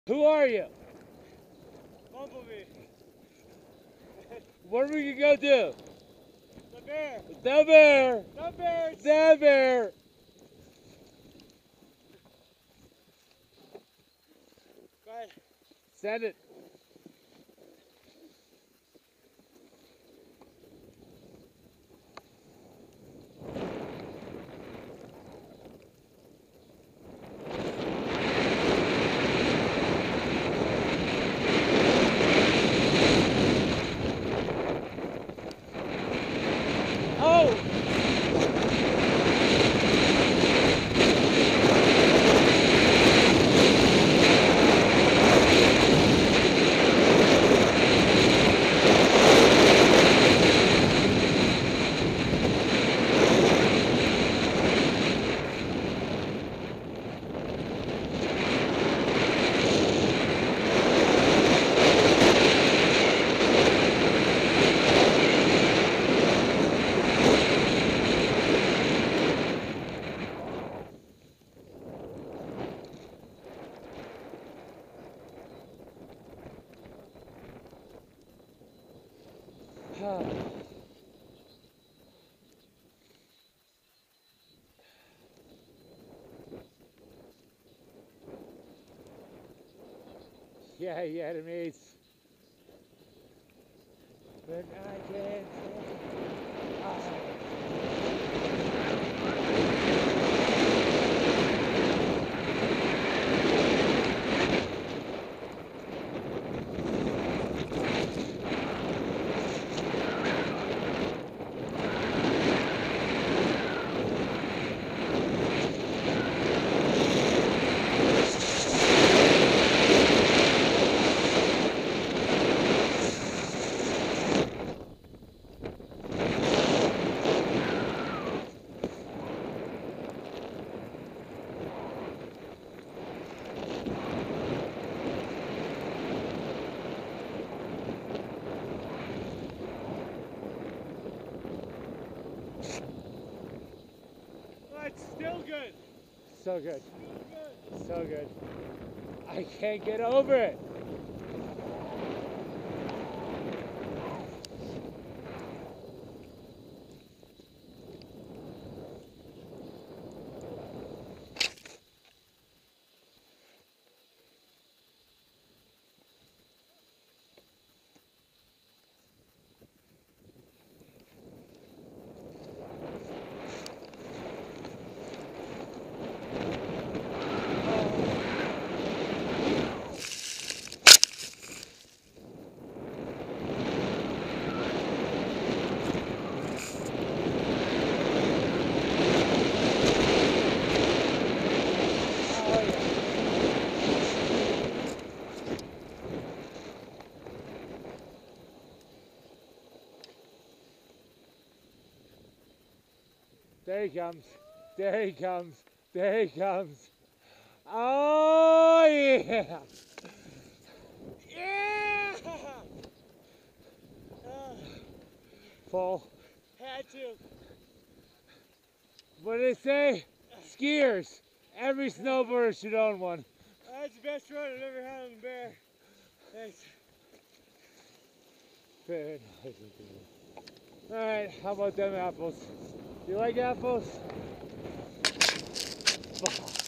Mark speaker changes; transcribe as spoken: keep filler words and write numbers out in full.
Speaker 1: Who are you?
Speaker 2: Bumblebee.
Speaker 1: What are we gonna go do?
Speaker 2: The bear.
Speaker 1: The bear.
Speaker 2: The bears.
Speaker 1: The bear.
Speaker 2: Go ahead.
Speaker 1: Send it. Oh! Yeah, yeah, it means. But I can't.
Speaker 2: It's still good.
Speaker 1: So good.
Speaker 2: Still good.
Speaker 1: So good. I can't get over it. There he comes. There he comes. There he comes. Oh, yeah.
Speaker 2: Yeah! Uh,
Speaker 1: Full.
Speaker 2: had to.
Speaker 1: What do they say? Skiers. Every snowboarder should own one.
Speaker 2: That's the best run I've ever had on the bear. Thanks.
Speaker 1: Very nice. Alright, how about them apples? You like apples?